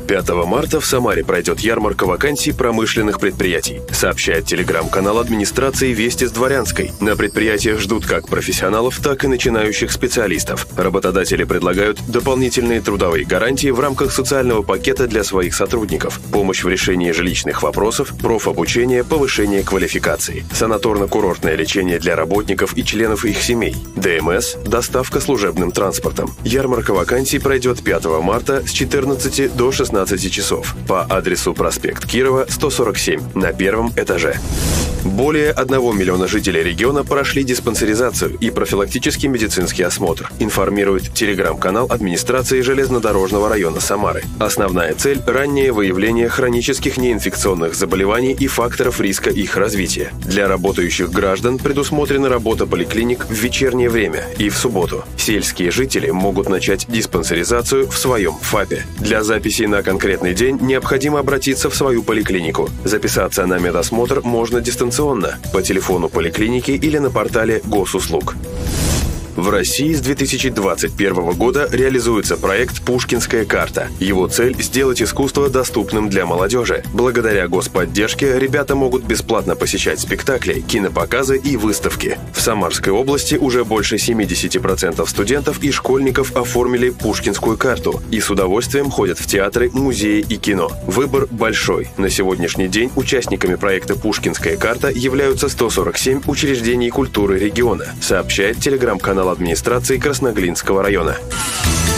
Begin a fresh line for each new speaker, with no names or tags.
5 марта в Самаре пройдет ярмарка вакансий промышленных предприятий, сообщает телеграм-канал администрации «Вести с Дворянской». На предприятиях ждут как профессионалов, так и начинающих специалистов. Работодатели предлагают дополнительные трудовые гарантии в рамках социального пакета для своих сотрудников, помощь в решении жилищных вопросов, профобучение, повышение квалификации, санаторно-курортное лечение для работников и членов их семей, ДМС, доставка служебным транспортом. Ярмарка вакансий пройдет 5 марта с 14 до 16 часов по адресу проспект Кирова, 147 на первом этаже. Более 1 миллиона жителей региона прошли диспансеризацию и профилактический медицинский осмотр, информирует телеграм-канал администрации железнодорожного района Самары. Основная цель – раннее выявление хронических неинфекционных заболеваний и факторов риска их развития. Для работающих граждан предусмотрена работа поликлиник в вечернее время и в субботу. Сельские жители могут начать диспансеризацию в своем ФАПе. Для записи на конкретный день необходимо обратиться в свою поликлинику. Записаться на медосмотр можно дистанционно по телефону поликлиники или на портале госуслуг. В России с 2021 года реализуется проект «Пушкинская карта». Его цель – сделать искусство доступным для молодежи. Благодаря господдержке ребята могут бесплатно посещать спектакли, кинопоказы и выставки. В Самарской области уже больше 70% студентов и школьников оформили Пушкинскую карту и с удовольствием ходят в театры, музеи и кино. Выбор большой. На сегодняшний день участниками проекта «Пушкинская карта» являются 147 учреждений культуры региона, сообщает телеграм-канал администрации Красноглинского района.